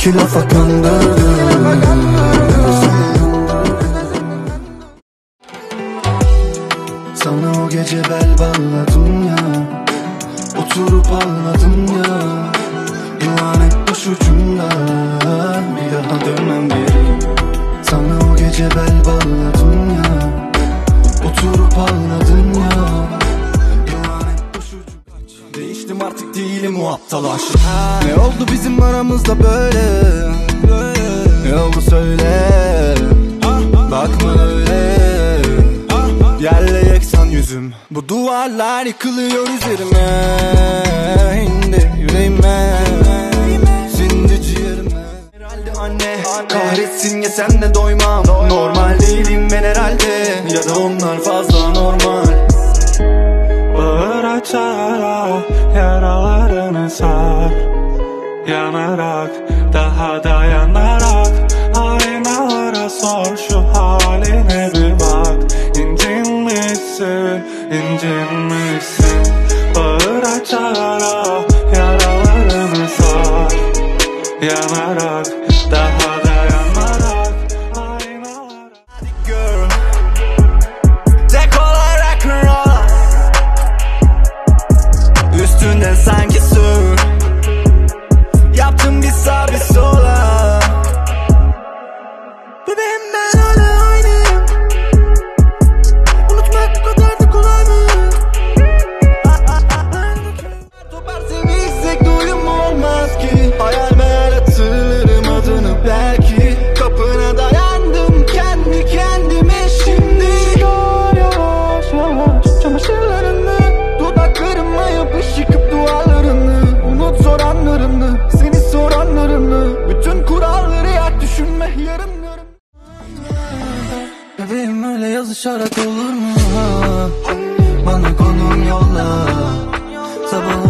iki lafa kandırdın. Sana o gece bel bağladım ya, oturup ağladım ya. Yılan hep başucumda, bir daha dönmem geri. Sana o gece bel bağladım ya, oturup ağladım ya. Yılan hep başucumda. Değiştim artık değilim o aptal aşık. Ne oldu bizim aramızda böyle? Ne oldu söyle, bakma öyle. Yerle yeksan yüzüm, bu duvarlar yıkılıyor üzerime. İndi yüreğime, sindi ciğerime. Herhalde anne, kahretsin ya sen de doymam. Normal değilim ben herhalde, ya da onlar fazla normal. Bağır açara, yaralarını sar. Yanarak, daha dayanarak, aynalara sor şu haline bir bak. İncinmişsin, incinmişsin. Bağır açara, yaralarını sar. Yanarak, daha dayanarak, aynalara. Girl, dekolar rock'n'roll, üstünden sanki sur. Yaptım bir sağ bir sola. Bebeğim ben hala aynıyım. Unutmak bu kadar da kolay mı? Topar sevirsek doyum olmaz ki. Hayal meyal hatırlarım adını belki. Kapına dayandım kendi kendime şimdi. Yavaş yavaş çamaşırlarını, dudaklarıma yapış yıkıp dualarını. Unut soranlarını, seni soranlarını. Bütün kuralları yak, düşünme yarınlarım. Bebeğim öyle yazışarak olur mu? Bana konum yolla, sabah